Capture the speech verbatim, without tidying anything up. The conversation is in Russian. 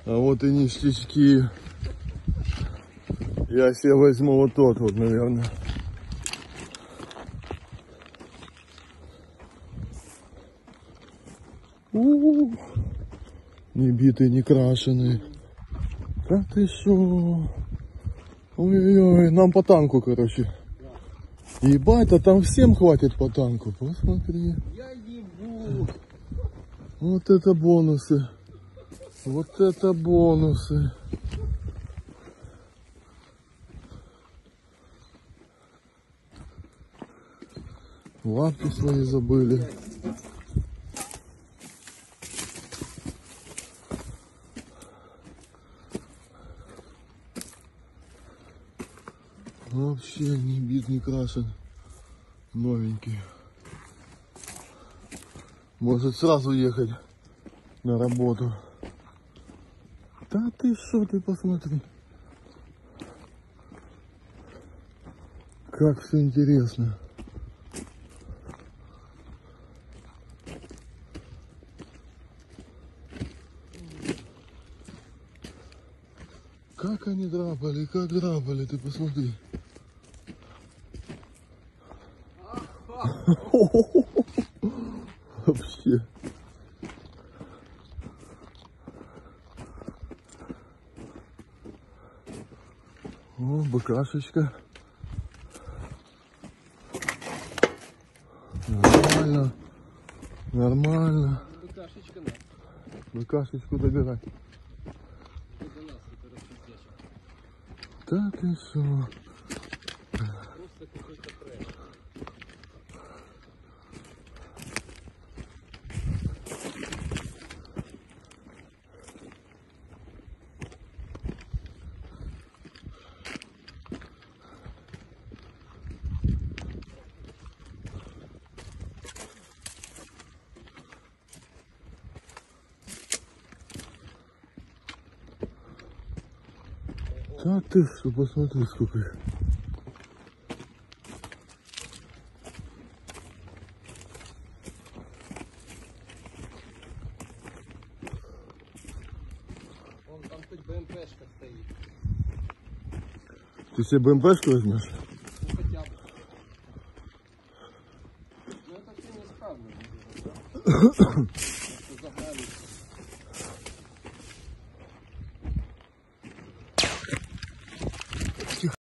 А вот и ништячки. Я себе возьму вот тот вот, наверное. У-у-у. Не битый, не крашеный. Да ты шо? Ой-ой-ой, нам по танку, короче. Ебать, а там всем хватит по танку. Посмотри. Я ебу. Вот это бонусы. Вот это бонусы. Лапки свои забыли. Вообще не бит, не крашен. Новенький. Может сразу ехать на работу. Да ты что, ты посмотри. Как все интересно. Как они драпали, как драпали, ты посмотри. Вообще. О, быкашечка. Нормально. Нормально. Быкашечка, да. Быкашечку добирай. Так и все. Просто какой-то трэш. Да ты что, посмотри, сколько их. Вон там хоть БМПшка стоит. Ты себе БМПшку возьмешь? Ну хотя бы. Ну это все неисправно.